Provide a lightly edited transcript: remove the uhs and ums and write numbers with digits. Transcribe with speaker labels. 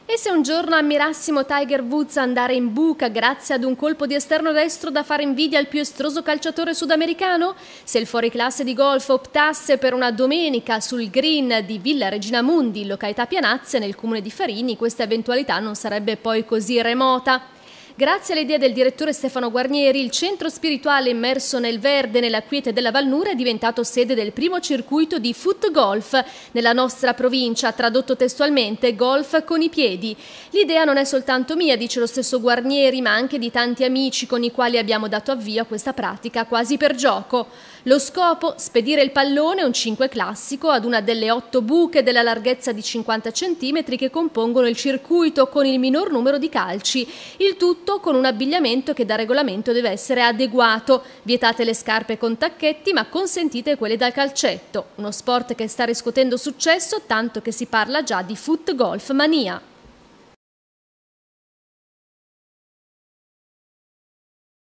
Speaker 1: E se un giorno ammirassimo Tiger Woods andare in buca grazie ad un colpo di esterno destro da fare invidia al più estroso calciatore sudamericano? Se il fuoriclasse di golf optasse per una domenica sul green di Villa Regina Mundi, località Pianazze, nel comune di Farini, questa eventualità non sarebbe poi così remota. Grazie alle idee del direttore Stefano Guarnieri, il centro spirituale immerso nel verde e nella quiete della Valnura è diventato sede del primo circuito di foot golf nella nostra provincia, tradotto testualmente golf con i piedi. L'idea non è soltanto mia, dice lo stesso Guarnieri, ma anche di tanti amici con i quali abbiamo dato avvio a questa pratica quasi per gioco. Lo scopo? Spedire il pallone, un 5 classico, ad una delle 8 buche della larghezza di 50 cm che compongono il circuito con il minor numero di calci. Il tutto con un abbigliamento che da regolamento deve essere adeguato. Vietate le scarpe con tacchetti, ma consentite quelle da calcetto. Uno sport che sta riscuotendo successo, tanto che si parla già di foot golf mania.